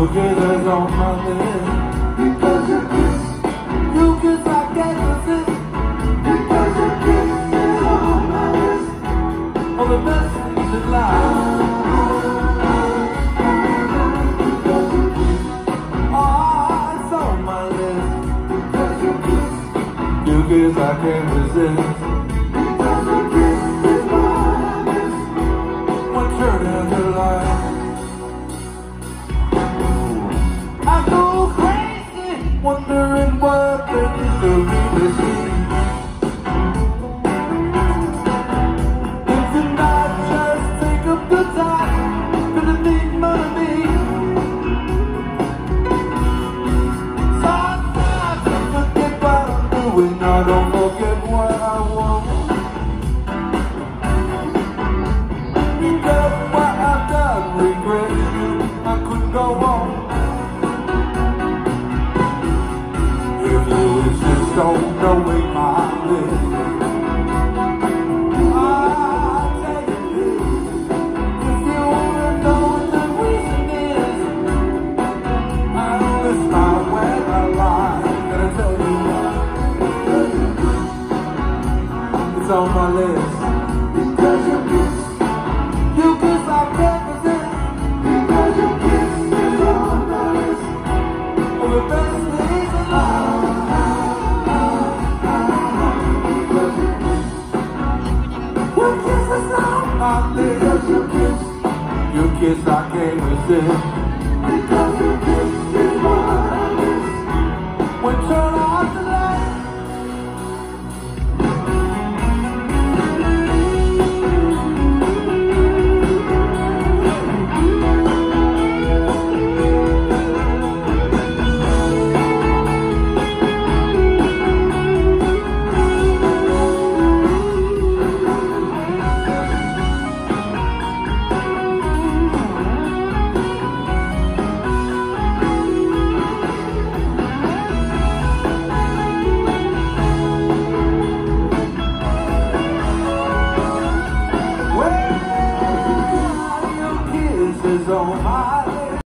is on my list. Because your kiss, you kiss I can't resist. Because your kiss is on my list. All the best things in life. You kiss I can't resist. Because your kiss is mine. One turn down the line. I go crazy, wondering what there is to really see. And tonight just take up the time, gonna need money. I don't forget what I want. Because what I've done, regret you, I couldn't go on. If you just don't know in my list, I'll tell you this. If you wanna know what the reason is, I only smile when I lie. Gonna tell you why. It's on my list. Because your kiss, you kiss I can't resist. Because your kiss is on my list. All the best things in life. Because your kiss, your kiss is on my list. Because your kiss, your kiss I can't resist. Because your kiss is on my list. When turn